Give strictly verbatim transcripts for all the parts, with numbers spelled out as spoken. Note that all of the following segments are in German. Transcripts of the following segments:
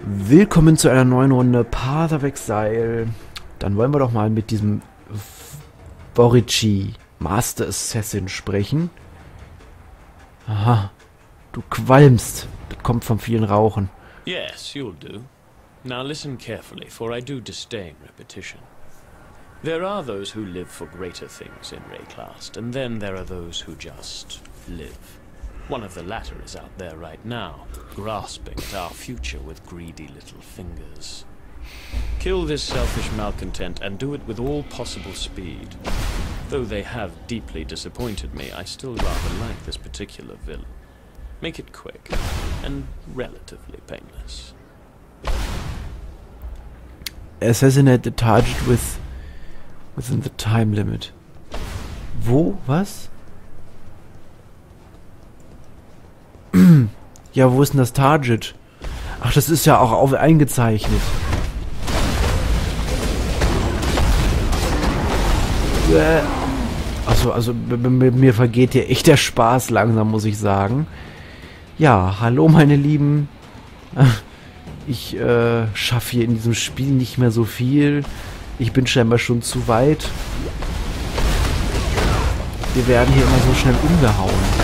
Willkommen zu einer neuen Runde Path of Exile. Dann wollen wir doch mal mit diesem Borichi Master Assassin sprechen. Aha, du qualmst. Das kommt vom vielen Rauchen. Yes, you'll do. Now listen carefully, for I do disdain repetition. There are those who live for greater things in Rayclast, and then there are those who just live. One of the latter is out there right now, grasping at our future with greedy little fingers. Kill this selfish malcontent and do it with all possible speed. Though they have deeply disappointed me, I still rather like this particular villain. Make it quick and relatively painless. Assassinate the target with within the time limit. Wo? Was? Ja, wo ist denn das Target? Ach, das ist ja auch auf eingezeichnet. Äh. Achso, also mir vergeht hier echt der Spaß langsam, muss ich sagen. Ja, hallo meine Lieben. Ich äh, schaffe hier in diesem Spiel nicht mehr so viel. Ich bin scheinbar schon zu weit. Wir werden hier immer so schnell umgehauen.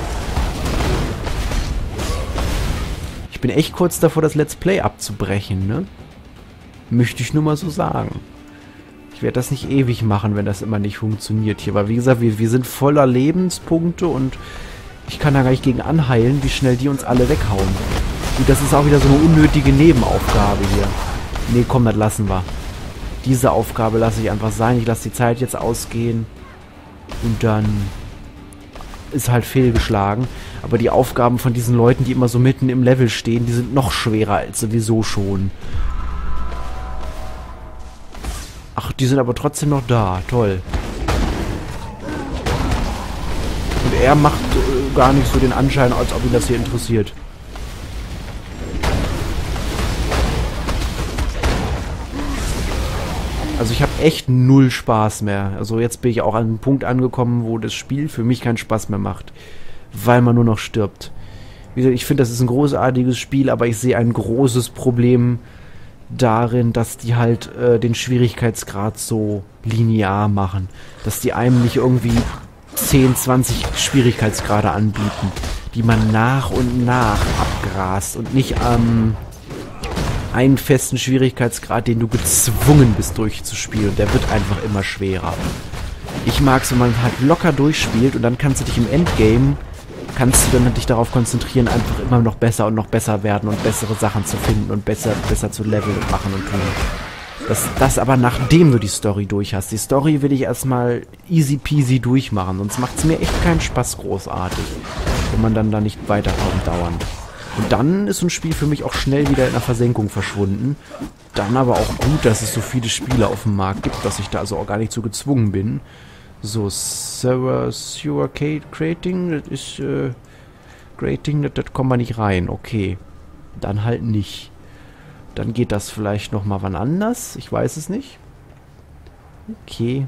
Ich bin echt kurz davor, das Let's Play abzubrechen, ne? Möchte ich nur mal so sagen. Ich werde das nicht ewig machen, wenn das immer nicht funktioniert hier. Weil wie gesagt, wir, wir sind voller Lebenspunkte und ich kann da gar nicht gegen anheilen, wie schnell die uns alle weghauen. Und das ist auch wieder so eine unnötige Nebenaufgabe hier. Nee, komm, das lassen wir. Diese Aufgabe lasse ich einfach sein. Ich lasse die Zeit jetzt ausgehen. Und dann ist halt fehlgeschlagen. Aber die Aufgaben von diesen Leuten, die immer so mitten im Level stehen, die sind noch schwerer als sowieso schon. Ach, die sind aber trotzdem noch da. Toll. Und er macht äh, gar nicht so den Anschein, als ob ihn das hier interessiert. Also ich habe echt null Spaß mehr. Also jetzt bin ich auch an einem Punkt angekommen, wo das Spiel für mich keinen Spaß mehr macht. Weil man nur noch stirbt. Wie gesagt, ich finde, das ist ein großartiges Spiel, aber ich sehe ein großes Problem darin, dass die halt äh, den Schwierigkeitsgrad so linear machen. Dass die einem nicht irgendwie zehn, zwanzig Schwierigkeitsgrade anbieten, die man nach und nach abgrast und nicht ähm, einen festen Schwierigkeitsgrad, den du gezwungen bist durchzuspielen. Und der wird einfach immer schwerer. Ich mag es, wenn man halt locker durchspielt und dann kannst du dich im Endgame, kannst du dann dich darauf konzentrieren, einfach immer noch besser und noch besser werden und bessere Sachen zu finden und besser, besser zu leveln und machen und tun. Das, das aber nachdem du die Story durch hast. Die Story will ich erstmal easy peasy durchmachen, sonst macht es mir echt keinen Spaß großartig, wenn man dann da nicht weiterkommt dauernd. Und dann ist so ein Spiel für mich auch schnell wieder in der Versenkung verschwunden. Dann aber auch gut, dass es so viele Spiele auf dem Markt gibt, dass ich da also auch gar nicht so gezwungen bin. So, Server Sewer Creating, das ist, äh, Creating, das, das kommen wir nicht rein. Okay, dann halt nicht. Dann geht das vielleicht nochmal wann anders, ich weiß es nicht. Okay.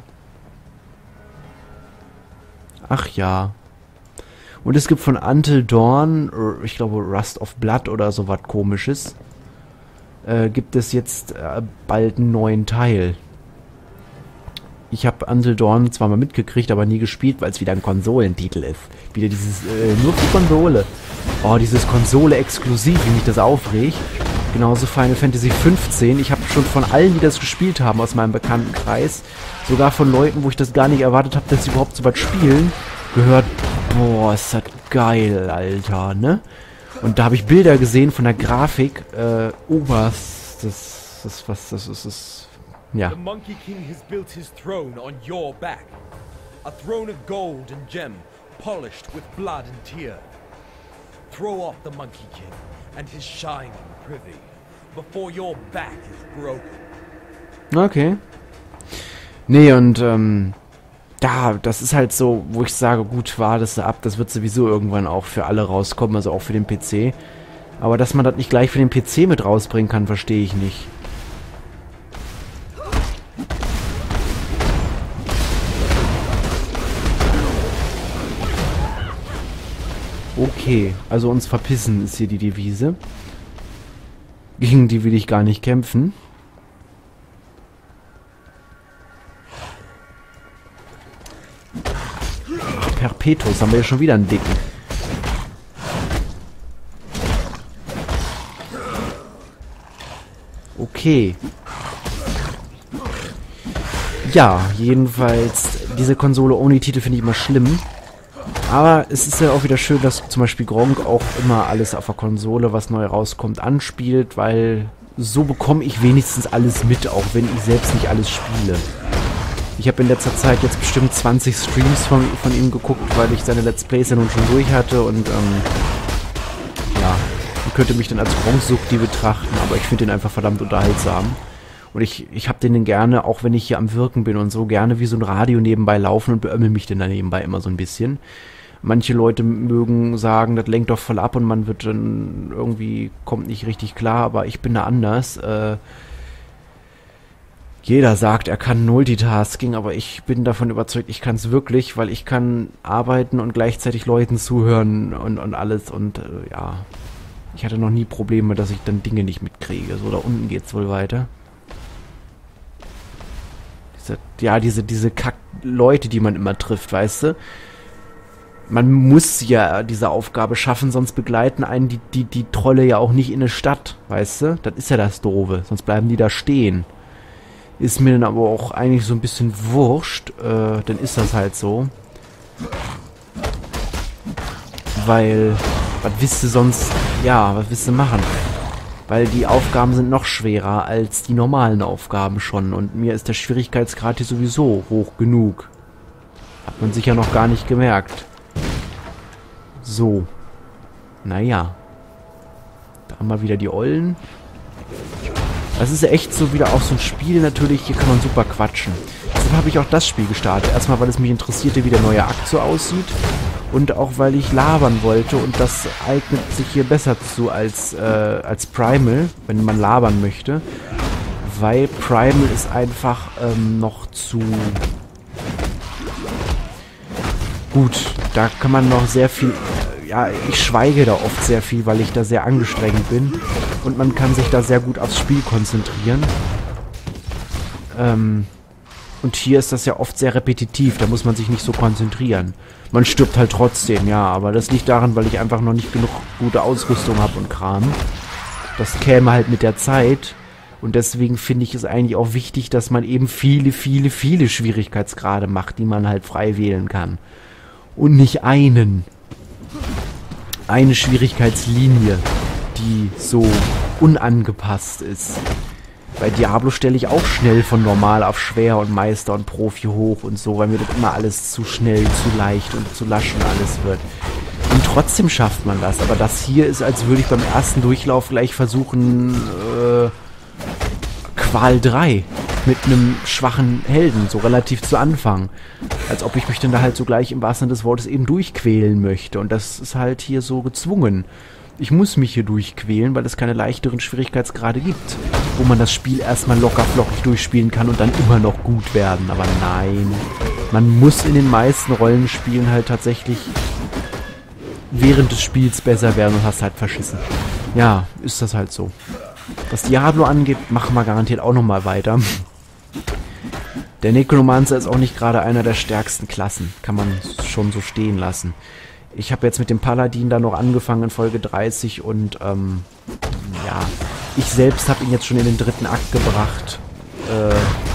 Ach ja. Und es gibt von Until Dawn, ich glaube Rust of Blood oder so was Komisches, äh, gibt es jetzt äh, bald einen neuen Teil. Ich habe Until Dawn zwar mal mitgekriegt, aber nie gespielt, weil es wieder ein Konsolentitel ist. Wieder dieses, äh, nur für Konsole. Oh, dieses Konsole-Exklusiv, wie mich das aufregt. Genauso Final Fantasy fünfzehn. Ich habe schon von allen, die das gespielt haben aus meinem Bekanntenkreis, sogar von Leuten, wo ich das gar nicht erwartet habe, dass sie überhaupt so was spielen, gehört, boah, ist das geil, Alter, ne? Und da habe ich Bilder gesehen von der Grafik, äh, oh, was, das, das, was, das ist, das, ja. The Monkey King has built his throne on your back. A throne of gold and gem, polished with blood and tear. Throw off the Monkey King and his shining privy, before your back is broken. Okay. Nee, und, ähm, ja, das ist halt so, wo ich sage, gut, wartest du ab, das wird sowieso irgendwann auch für alle rauskommen, also auch für den P C. Aber dass man das nicht gleich für den P C mit rausbringen kann, verstehe ich nicht. Okay, also uns verpissen ist hier die Devise. Gegen die will ich gar nicht kämpfen. Ach, Perpetus, haben wir ja schon wieder einen dicken. Okay. Ja, jedenfalls, diese Konsole ohne Titel finde ich immer schlimm. Aber es ist ja auch wieder schön, dass zum Beispiel Gronk auch immer alles auf der Konsole, was neu rauskommt, anspielt, weil so bekomme ich wenigstens alles mit, auch wenn ich selbst nicht alles spiele. Ich habe in letzter Zeit jetzt bestimmt zwanzig Streams von, von ihm geguckt, weil ich seine Let's Plays ja nun schon durch hatte und ähm, ja, man könnte mich dann als Gronk-Suchti betrachten, aber ich finde ihn einfach verdammt unterhaltsam. Und ich, ich hab den gerne, auch wenn ich hier am Wirken bin und so, gerne wie so ein Radio nebenbei laufen und beömmel mich dann da nebenbei immer so ein bisschen. Manche Leute mögen sagen, das lenkt doch voll ab und man wird dann irgendwie, kommt nicht richtig klar, aber ich bin da anders. Äh, jeder sagt, er kann Multitasking, aber ich bin davon überzeugt, ich kann es wirklich, weil ich kann arbeiten und gleichzeitig Leuten zuhören und, und alles und äh, ja, ich hatte noch nie Probleme, dass ich dann Dinge nicht mitkriege. So, da unten geht's wohl weiter. Ja, diese, diese Kack-Leute, die man immer trifft, weißt du? Man muss ja diese Aufgabe schaffen, sonst begleiten einen die, die, die Trolle ja auch nicht in eine Stadt, weißt du? Das ist ja das Doofe, sonst bleiben die da stehen. Ist mir dann aber auch eigentlich so ein bisschen wurscht, äh, dann ist das halt so. Weil, was willst du sonst, ja, was willst du machen? Weil die Aufgaben sind noch schwerer als die normalen Aufgaben schon. Und mir ist der Schwierigkeitsgrad hier sowieso hoch genug. Hat man sicher noch gar nicht gemerkt. So. Naja. Da haben wir wieder die Ollen. Das ist ja echt so wieder auch so ein Spiel natürlich. Hier kann man super quatschen. Deshalb habe ich auch das Spiel gestartet. Erstmal, weil es mich interessierte, wie der neue Akt so aussieht. Und auch, weil ich labern wollte. Und das eignet sich hier besser zu als, äh, als Primal, wenn man labern möchte. Weil Primal ist einfach ähm, noch zu... Gut, da kann man noch sehr viel... Äh, ja, ich schweige da oft sehr viel, weil ich da sehr angestrengt bin. Und man kann sich da sehr gut aufs Spiel konzentrieren. Ähm... Und hier ist das ja oft sehr repetitiv, da muss man sich nicht so konzentrieren. Man stirbt halt trotzdem, ja, aber das liegt daran, weil ich einfach noch nicht genug gute Ausrüstung habe und Kram. Das käme halt mit der Zeit. Und deswegen finde ich es eigentlich auch wichtig, dass man eben viele, viele, viele Schwierigkeitsgrade macht, die man halt frei wählen kann. Und nicht einen. Eine Schwierigkeitslinie, die so unangepasst ist. Bei Diablo stelle ich auch schnell von normal auf schwer und Meister und Profi hoch und so, weil mir das immer alles zu schnell, zu leicht und zu lasch und alles wird. Und trotzdem schafft man das. Aber das hier ist, als würde ich beim ersten Durchlauf gleich versuchen, äh, Qual drei mit einem schwachen Helden, so relativ zu Anfang. Als ob ich mich dann da halt so gleich im wahrsten Sinne des Wortes eben durchquälen möchte. Und das ist halt hier so gezwungen. Ich muss mich hier durchquälen, weil es keine leichteren Schwierigkeitsgrade gibt, wo man das Spiel erstmal locker flockig durchspielen kann und dann immer noch gut werden. Aber nein, man muss in den meisten Rollenspielen halt tatsächlich während des Spiels besser werden und hast halt verschissen. Ja, ist das halt so. Was Diablo angeht, machen wir garantiert auch nochmal weiter. Der Necromancer ist auch nicht gerade einer der stärksten Klassen. Kann man schon so stehen lassen. Ich habe jetzt mit dem Paladin da noch angefangen in Folge dreißig und ähm, ja, ich selbst habe ihn jetzt schon in den dritten Akt gebracht äh,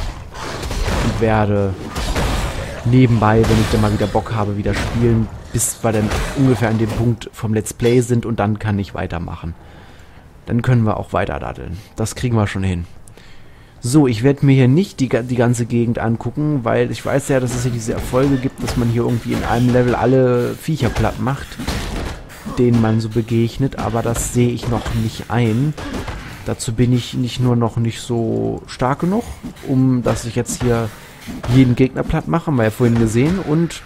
und werde nebenbei, wenn ich dann mal wieder Bock habe, wieder spielen, bis wir dann ungefähr an dem Punkt vom Let's Play sind und dann kann ich weitermachen. Dann können wir auch weiter daddeln. Das kriegen wir schon hin. So, ich werde mir hier nicht die, die ganze Gegend angucken, weil ich weiß ja, dass es hier diese Erfolge gibt, dass man hier irgendwie in einem Level alle Viecher platt macht, denen man so begegnet, aber das sehe ich noch nicht ein. Dazu bin ich nicht nur noch nicht so stark genug, um dass ich jetzt hier jeden Gegner platt mache, haben wir ja vorhin gesehen, und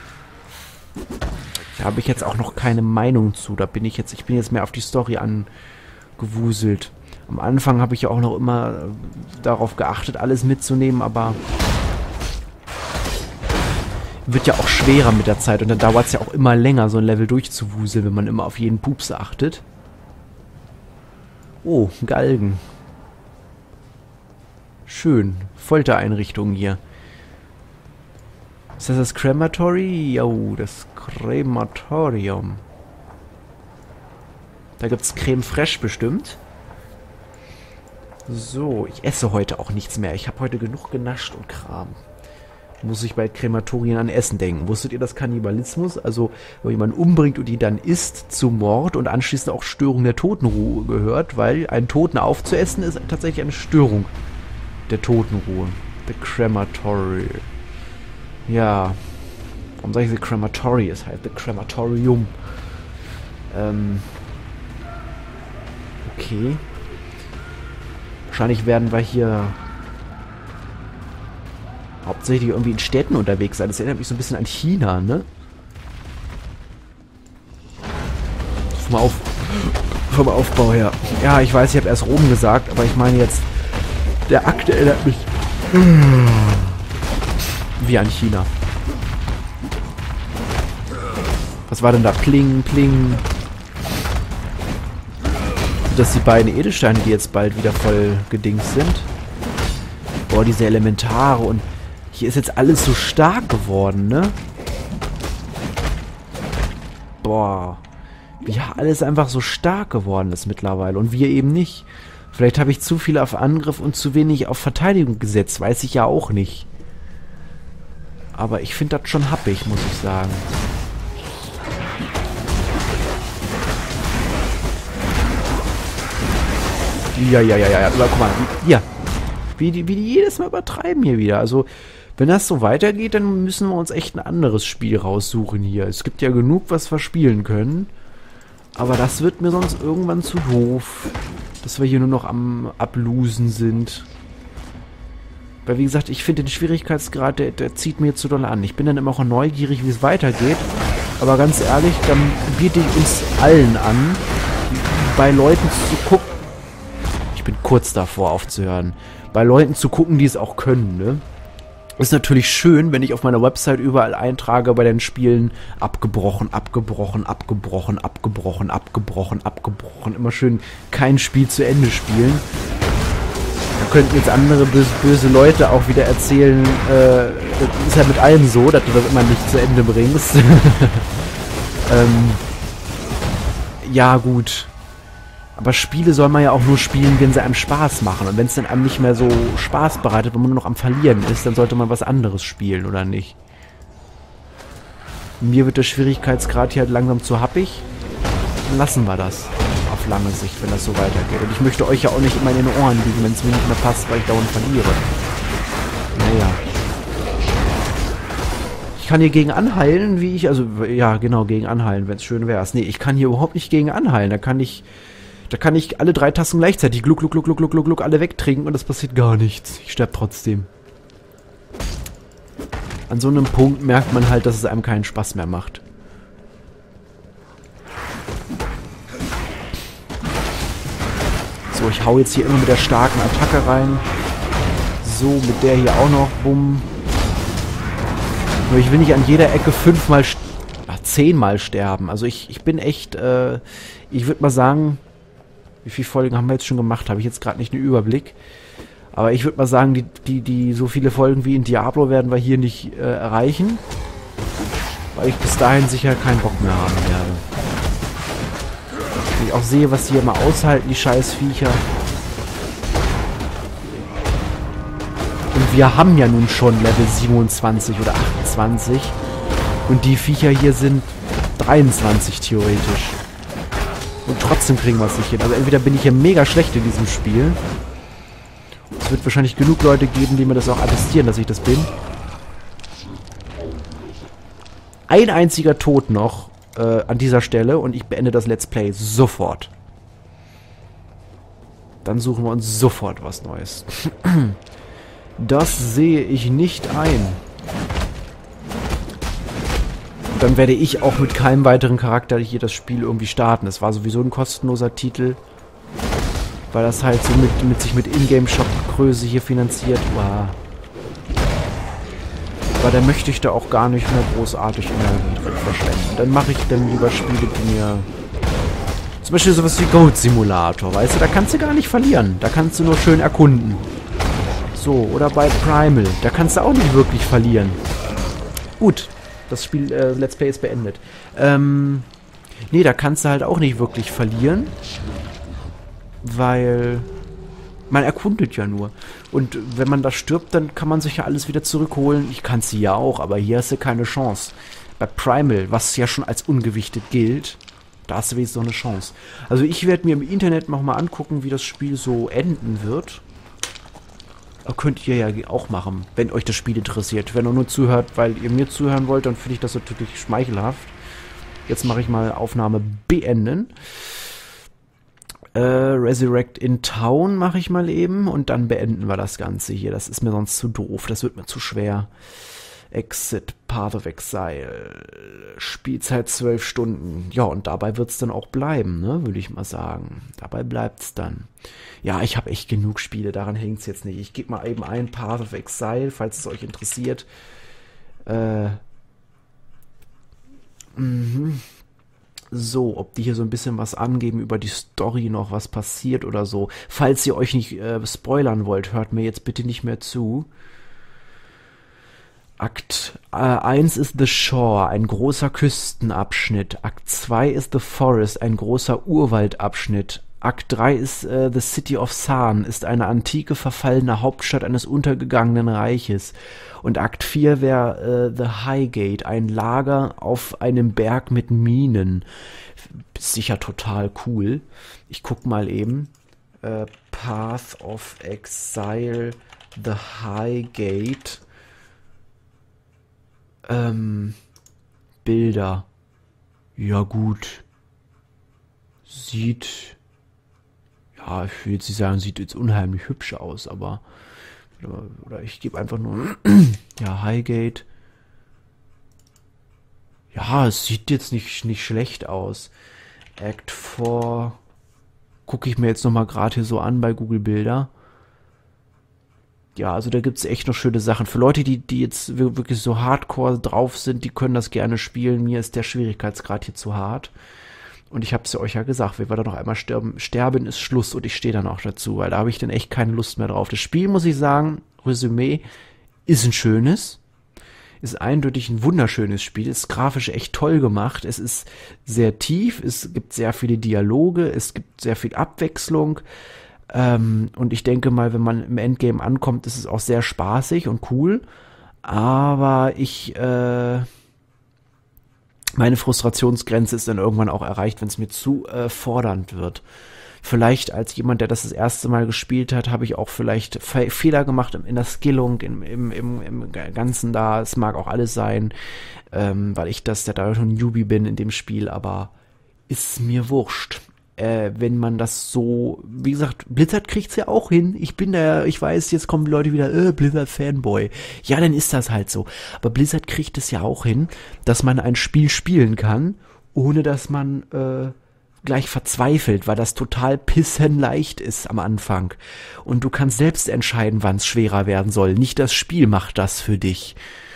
da habe ich jetzt auch noch keine Meinung zu. Da bin ich jetzt, ich bin jetzt mehr auf die Story angewuselt. Am Anfang habe ich ja auch noch immer darauf geachtet, alles mitzunehmen, aber wird ja auch schwerer mit der Zeit und dann dauert es ja auch immer länger, so ein Level durchzuwuseln, wenn man immer auf jeden Pups achtet. Oh, Galgen. Schön. Foltereinrichtungen hier. Ist das das Crematory? Jo, das Crematorium. Da gibt's Creme Fraiche bestimmt. So, ich esse heute auch nichts mehr. Ich habe heute genug genascht und Kram. Muss ich bei Krematorien an Essen denken. Wusstet ihr, dass Kannibalismus, also wenn jemand umbringt und ihn dann isst, zu Mord und anschließend auch Störung der Totenruhe gehört? Weil einen Toten aufzuessen ist tatsächlich eine Störung der Totenruhe. The Crematory. Ja. Warum sage ich The Crematory? Es heißt The Crematorium. Ähm. Okay. Wahrscheinlich werden wir hier hauptsächlich irgendwie in Städten unterwegs sein. Das erinnert mich so ein bisschen an China, ne? Vom, Auf vom Aufbau her. Ja, ich weiß, ich habe erst Rom gesagt, aber ich meine jetzt, der Akt erinnert mich wie an China. Was war denn da? Pling, pling. Das die beiden Edelsteine, die jetzt bald wieder voll gedingst sind. Boah, diese Elementare und hier ist jetzt alles so stark geworden, ne? Boah. Wie alles einfach so stark geworden ist mittlerweile und wir eben nicht. Vielleicht habe ich zu viel auf Angriff und zu wenig auf Verteidigung gesetzt, weiß ich ja auch nicht. Aber ich finde das schon happig, muss ich sagen. Ja, ja, ja, ja, ja. Guck mal, hier. Wie die, wie die jedes Mal übertreiben hier wieder. Also, wenn das so weitergeht, dann müssen wir uns echt ein anderes Spiel raussuchen hier. Es gibt ja genug, was wir spielen können. Aber das wird mir sonst irgendwann zu doof. Dass wir hier nur noch am Ablosen sind. Weil, wie gesagt, ich finde den Schwierigkeitsgrad, der, der zieht mir zu doll an. Ich bin dann immer auch neugierig, wie es weitergeht. Aber ganz ehrlich, dann biete ich uns allen an, bei Leuten zu gucken. Ich bin kurz davor aufzuhören. Bei Leuten zu gucken, die es auch können, ne? Ist natürlich schön, wenn ich auf meiner Website überall eintrage bei den Spielen abgebrochen, abgebrochen, abgebrochen, abgebrochen, abgebrochen, abgebrochen. Immer schön kein Spiel zu Ende spielen. Da könnten jetzt andere böse, böse Leute auch wieder erzählen, äh, das ist ja mit allem so, dass du das immer nicht zu Ende bringst. ähm, ja, gut. Aber Spiele soll man ja auch nur spielen, wenn sie einem Spaß machen. Und wenn es dann einem nicht mehr so Spaß bereitet, wenn man nur noch am Verlieren ist, dann sollte man was anderes spielen, oder nicht? Mir wird der Schwierigkeitsgrad hier halt langsam zu happig. Dann lassen wir das auf lange Sicht, wenn das so weitergeht. Und ich möchte euch ja auch nicht immer in den Ohren liegen, wenn es mir nicht mehr passt, weil ich dauernd verliere. Naja. Ich kann hier gegen anheilen, wie ich... Also, ja, genau, gegen anheilen, wenn es schön wäre. Nee, ich kann hier überhaupt nicht gegen anheilen. Da kann ich... Da kann ich alle drei Tasten gleichzeitig gluck, gluck, gluck, gluck, gluck, gluck, gluck, alle wegtrinken und es passiert gar nichts. Ich sterbe trotzdem. An so einem Punkt merkt man halt, dass es einem keinen Spaß mehr macht. So, ich hau jetzt hier immer mit der starken Attacke rein. So, mit der hier auch noch. Bumm. Nur ich will nicht an jeder Ecke fünfmal, ach, zehnmal sterben. Also ich, ich bin echt, äh, ich würde mal sagen... Wie viele Folgen haben wir jetzt schon gemacht? Habe ich jetzt gerade nicht einen Überblick. Aber ich würde mal sagen, die, die, die so viele Folgen wie in Diablo werden wir hier nicht äh, erreichen. Weil ich bis dahin sicher keinen Bock mehr haben werde. Wenn ich auch sehe, was die hier mal aushalten, die Scheißviecher. Und wir haben ja nun schon Level siebenundzwanzig oder achtundzwanzig. Und die Viecher hier sind dreiundzwanzig theoretisch. Und trotzdem kriegen wir es nicht hin. Also entweder bin ich ja mega schlecht in diesem Spiel. Es wird wahrscheinlich genug Leute geben, die mir das auch attestieren, dass ich das bin. Ein einziger Tod noch äh, an dieser Stelle und ich beende das Let's Play sofort. Dann suchen wir uns sofort was Neues. Das sehe ich nicht ein. Dann werde ich auch mit keinem weiteren Charakter hier das Spiel irgendwie starten. Es war sowieso ein kostenloser Titel. Weil das halt so mit, mit sich mit Ingame-Shop-Größe hier finanziert war. Aber da möchte ich da auch gar nicht mehr großartig Energie drin verschwenden. Dann mache ich dann lieber Spiele, die mir... Zum Beispiel sowas wie Goat Simulator, weißt du? Da kannst du gar nicht verlieren. Da kannst du nur schön erkunden. So, oder bei Primal. Da kannst du auch nicht wirklich verlieren. Gut, das Spiel, äh, Let's Play ist beendet. Ähm, nee, da kannst du halt auch nicht wirklich verlieren. Weil man erkundet ja nur. Und wenn man da stirbt, dann kann man sich ja alles wieder zurückholen. Ich kann sie ja auch, aber hier hast du keine Chance. Bei Primal, was ja schon als ungewichtet gilt, da hast du wenigstens noch eine Chance. Also ich werde mir im Internet nochmal angucken, wie das Spiel so enden wird. Das könnt ihr ja auch machen, wenn euch das Spiel interessiert. Wenn ihr nur zuhört, weil ihr mir zuhören wollt, dann finde ich das natürlich schmeichelhaft. Jetzt mache ich mal Aufnahme beenden. Äh, Resurrect in Town mache ich mal eben und dann beenden wir das Ganze hier. Das ist mir sonst zu doof, das wird mir zu schwer. Exit, Path of Exile, Spielzeit zwölf Stunden. Ja, und dabei wird es dann auch bleiben, ne, würde ich mal sagen. Dabei bleibt es dann. Ja, ich habe echt genug Spiele, daran hängt es jetzt nicht. Ich gebe mal eben ein Path of Exile, falls es euch interessiert. Äh, mhm. So, ob die hier so ein bisschen was angeben über die Story noch, was passiert oder so. Falls ihr euch nicht äh, spoilern wollt, hört mir jetzt bitte nicht mehr zu. Akt äh, eins ist The Shore, ein großer Küstenabschnitt. Akt zwei ist The Forest, ein großer Urwaldabschnitt. Akt drei ist äh, The City of San, ist eine antike, verfallene Hauptstadt eines untergegangenen Reiches. Und Akt vier wäre äh, The Highgate, ein Lager auf einem Berg mit Minen. Sicher total cool. Ich guck mal eben. Äh, Path of Exile, The Highgate. Ähm, Bilder. Ja gut. Sieht, ja, ich will jetzt nicht sagen, sieht jetzt unheimlich hübsch aus, aber, oder, oder ich gebe einfach nur, ja, Highgate. Ja, es sieht jetzt nicht, nicht schlecht aus. Act vier, gucke ich mir jetzt nochmal gerade hier so an bei Google Bilder. Ja, also da gibt es echt noch schöne Sachen. Für Leute, die, die jetzt wirklich so hardcore drauf sind, die können das gerne spielen. Mir ist der Schwierigkeitsgrad hier zu hart. Und ich habe es ja euch ja gesagt, wenn wir da noch einmal sterben, sterben ist Schluss und ich stehe dann auch dazu, weil da habe ich dann echt keine Lust mehr drauf. Das Spiel, muss ich sagen, Resümee, ist ein schönes, ist eindeutig ein wunderschönes Spiel, ist grafisch echt toll gemacht, es ist sehr tief, es gibt sehr viele Dialoge, es gibt sehr viel Abwechslung. Ähm, und ich denke mal, wenn man im Endgame ankommt, ist es auch sehr spaßig und cool. Aber ich, äh, meine Frustrationsgrenze ist dann irgendwann auch erreicht, wenn es mir zu äh, fordernd wird. Vielleicht als jemand, der das das erste Mal gespielt hat, habe ich auch vielleicht Fe- Fehler gemacht in der Skillung, im, im, im, im Ganzen da. Es mag auch alles sein, ähm, weil ich das, der da schon Newbie bin in dem Spiel, aber ist mir wurscht. Äh, wenn man das so, wie gesagt, Blizzard kriegt's ja auch hin. Ich bin da, ich weiß, jetzt kommen die Leute wieder, äh, Blizzard-Fanboy. Ja, dann ist das halt so. Aber Blizzard kriegt es ja auch hin, dass man ein Spiel spielen kann, ohne dass man äh, gleich verzweifelt, weil das total pissenleicht ist am Anfang. Und du kannst selbst entscheiden, wann es schwerer werden soll. Nicht das Spiel macht das für dich.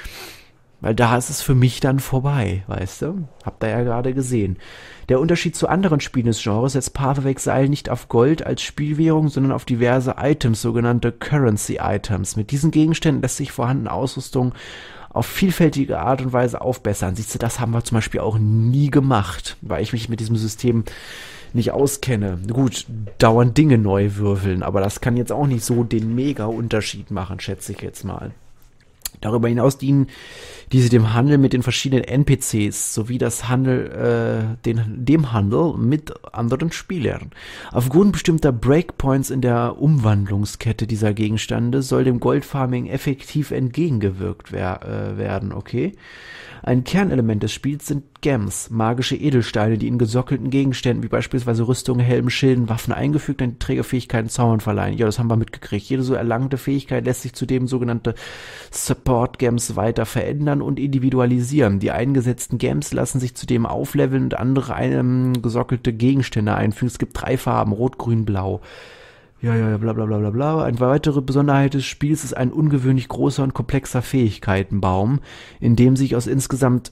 Weil da ist es für mich dann vorbei, weißt du? Habt ihr ja gerade gesehen. Der Unterschied zu anderen Spielen des Genres setzt Path of Exile nicht auf Gold als Spielwährung, sondern auf diverse Items, sogenannte Currency-Items. Mit diesen Gegenständen lässt sich vorhandene Ausrüstung auf vielfältige Art und Weise aufbessern. Siehst du, das haben wir zum Beispiel auch nie gemacht, weil ich mich mit diesem System nicht auskenne. Gut, dauernd Dinge neu würfeln, aber das kann jetzt auch nicht so den Mega-Unterschied machen, schätze ich jetzt mal. Darüber hinaus dienen diese dem Handel mit den verschiedenen N P Cs sowie das Handel, äh, den, dem Handel mit anderen Spielern. Aufgrund bestimmter Breakpoints in der Umwandlungskette dieser Gegenstände soll dem Goldfarming effektiv entgegengewirkt wer, äh, werden, okay? Ein Kernelement des Spiels sind Gems, magische Edelsteine, die in gesockelten Gegenständen wie beispielsweise Rüstungen, Helmen, Schilden, Waffen eingefügt und Trägerfähigkeiten Zaubern verleihen. Ja, das haben wir mitgekriegt. Jede so erlangte Fähigkeit lässt sich zudem sogenannte Support-Gems weiter verändern und individualisieren. Die eingesetzten Gems lassen sich zudem aufleveln und andere einem gesockelte Gegenstände einfügen. Es gibt drei Farben, Rot, Grün, Blau. Ja, ja, bla bla bla bla bla. Eine weitere Besonderheit des Spiels ist ein ungewöhnlich großer und komplexer Fähigkeitenbaum, in dem sich aus insgesamt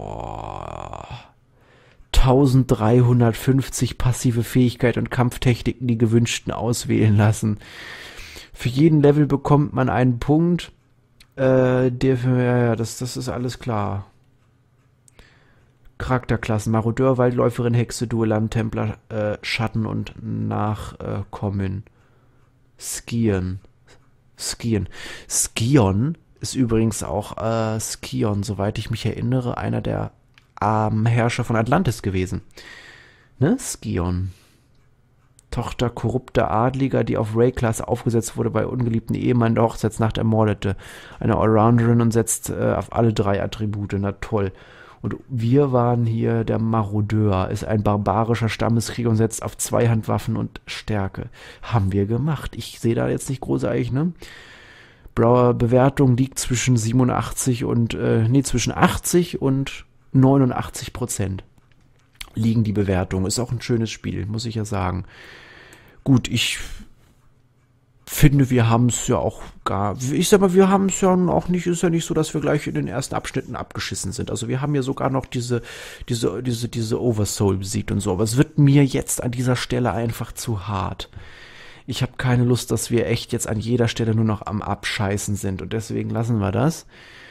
boah, eintausenddreihundertfünfzig passive Fähigkeiten und Kampftechniken die gewünschten auswählen lassen. Für jeden Level bekommt man einen Punkt. Äh, der für, ja, ja, das, das ist alles klar. Charakterklassen, Marodeur, Waldläuferin, Hexe, Duellant, Templer, äh, Schatten und Nachkommen. Skieren. Skieren. Skion ist übrigens auch äh, Skion, soweit ich mich erinnere, einer der armen Herrscher von Atlantis gewesen. Ne? Skion. Tochter korrupter Adliger, die auf Rayclass aufgesetzt wurde, bei ungeliebten Ehemann der Hochzeitsnacht ermordete. Eine Allrounderin und setzt äh, auf alle drei Attribute. Na toll. Und wir waren hier der Marodeur, ist ein barbarischer Stammeskrieger und setzt auf Zweihandwaffen und Stärke. Haben wir gemacht. Ich sehe da jetzt nicht großartig, ne? Brower Bewertung liegt zwischen siebenundachtzig und, äh, nee, zwischen achtzig und neunundachtzig Prozent liegen die Bewertungen. Ist auch ein schönes Spiel, muss ich ja sagen. Gut, ich finde, wir haben es ja auch gar, ich sag mal, wir haben es ja auch nicht, ist ja nicht so, dass wir gleich in den ersten Abschnitten abgeschissen sind. Also wir haben ja sogar noch diese, diese, diese, diese Oversoul besiegt und so. Aber es wird mir jetzt an dieser Stelle einfach zu hart. Ich habe keine Lust, dass wir echt jetzt an jeder Stelle nur noch am Abscheißen sind. Und deswegen lassen wir das.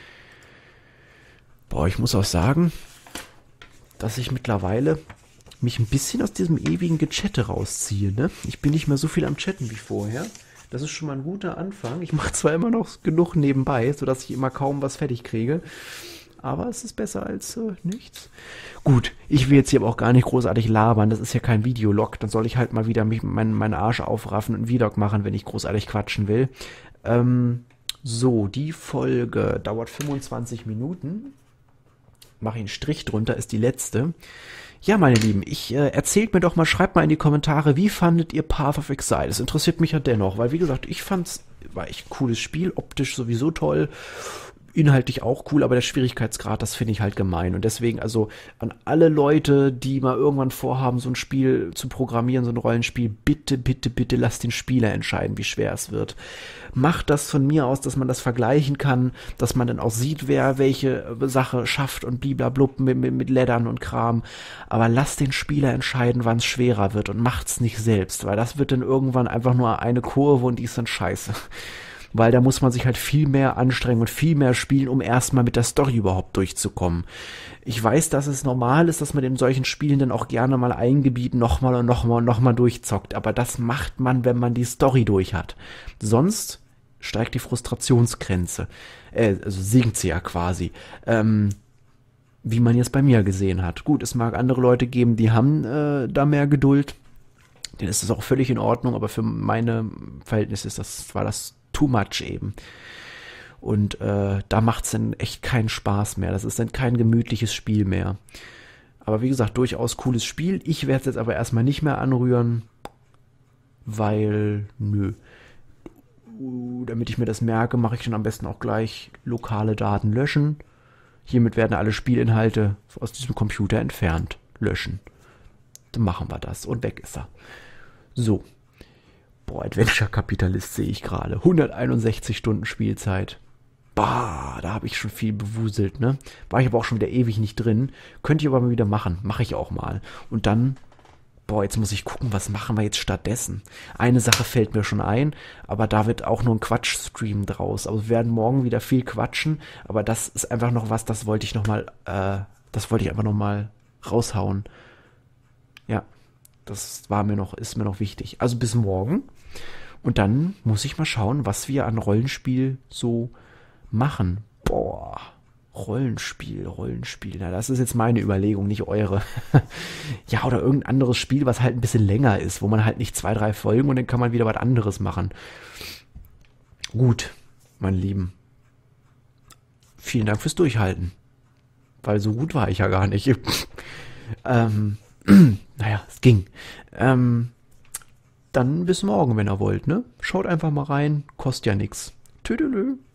Boah, ich muss auch sagen, dass ich mittlerweile mich ein bisschen aus diesem ewigen Gechatte rausziehe, ne? Ich bin nicht mehr so viel am Chatten wie vorher. Das ist schon mal ein guter Anfang. Ich mache zwar immer noch genug nebenbei, sodass ich immer kaum was fertig kriege. Aber es ist besser als äh, nichts. Gut, ich will jetzt hier aber auch gar nicht großartig labern. Das ist ja kein Videolog. Dann soll ich halt mal wieder mich, mein, meinen Arsch aufraffen und einen Vlog machen, wenn ich großartig quatschen will. Ähm, so, die Folge dauert fünfundzwanzig Minuten. Mache ich einen Strich drunter, ist die letzte. Ja, meine Lieben, ich äh, erzählt mir doch mal, schreibt mal in die Kommentare, wie fandet ihr Path of Exile? Das interessiert mich ja dennoch, weil wie gesagt, ich fand's, war echt ein cooles Spiel, optisch sowieso toll, inhaltlich auch cool, aber der Schwierigkeitsgrad, das finde ich halt gemein. Und deswegen also an alle Leute, die mal irgendwann vorhaben, so ein Spiel zu programmieren, so ein Rollenspiel, bitte, bitte, bitte lasst den Spieler entscheiden, wie schwer es wird. Macht das von mir aus, dass man das vergleichen kann, dass man dann auch sieht, wer welche Sache schafft und bliblablub mit, mit, mit Leddern und Kram. Aber lasst den Spieler entscheiden, wann es schwerer wird und macht's nicht selbst, weil das wird dann irgendwann einfach nur eine Kurve und die ist dann scheiße. Weil da muss man sich halt viel mehr anstrengen und viel mehr spielen, um erstmal mit der Story überhaupt durchzukommen. Ich weiß, dass es normal ist, dass man in solchen Spielen dann auch gerne mal ein Gebiet nochmal und nochmal und nochmal durchzockt, aber das macht man, wenn man die Story durch hat. Sonst steigt die Frustrationsgrenze, äh, also sinkt sie ja quasi, ähm, wie man jetzt bei mir gesehen hat. Gut, es mag andere Leute geben, die haben äh, da mehr Geduld, denen ist das auch völlig in Ordnung, aber für meine Verhältnisse ist das, war das too much eben. Und äh, da macht es dann echt keinen Spaß mehr. Das ist dann kein gemütliches Spiel mehr. Aber wie gesagt, durchaus cooles Spiel. Ich werde es jetzt aber erstmal nicht mehr anrühren, weil, nö. Uh, damit ich mir das merke, mache ich dann am besten auch gleich lokale Daten löschen. Hiermit werden alle Spielinhalte aus diesem Computer entfernt. Löschen. Dann machen wir das und weg ist er. So. Boah, Adventure-Kapitalist sehe ich gerade. hunderteinundsechzig Stunden Spielzeit. Bah, da habe ich schon viel bewuselt, ne? War ich aber auch schon wieder ewig nicht drin. Könnt ihr aber mal wieder machen. Mache ich auch mal. Und dann, boah, jetzt muss ich gucken, was machen wir jetzt stattdessen? Eine Sache fällt mir schon ein, aber da wird auch nur ein Quatsch-Stream draus. Also wir werden morgen wieder viel quatschen, aber das ist einfach noch was, das wollte ich noch mal, äh, das wollte ich einfach noch mal raushauen. Ja, das war mir noch, ist mir noch wichtig. Also bis morgen. Und dann muss ich mal schauen, was wir an Rollenspiel so machen. Boah, Rollenspiel, Rollenspiel. Na, das ist jetzt meine Überlegung, nicht eure. Ja, oder irgendein anderes Spiel, was halt ein bisschen länger ist, wo man halt nicht zwei, drei Folgen und dann kann man wieder was anderes machen. Gut, meine Lieben. Vielen Dank fürs Durchhalten. Weil so gut war ich ja gar nicht. ähm, naja, es ging. Ähm, dann bis morgen, wenn ihr wollt, ne? Schaut einfach mal rein, kostet ja nix. Tüdelü.